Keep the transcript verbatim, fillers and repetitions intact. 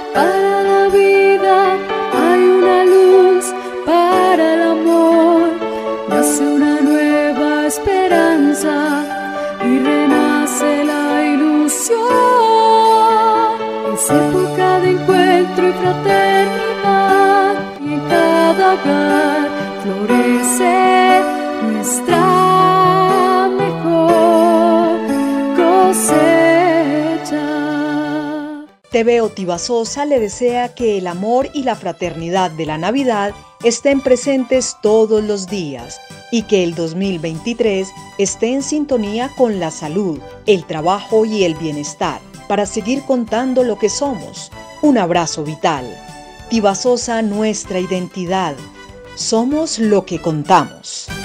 Para la vida hay una luz, para el amor nace una nueva esperanza y renace la ilusión. Es época de encuentro y fraternidad, y en cada hogar florece nuestra mejor cosecha. T V Otivasosa le desea que el amor y la fraternidad de la Navidad estén presentes todos los días y que el dos mil veintitrés esté en sintonía con la salud, el trabajo y el bienestar para seguir contando lo que somos. Un abrazo vital. Tivasosa, nuestra identidad. Somos lo que contamos.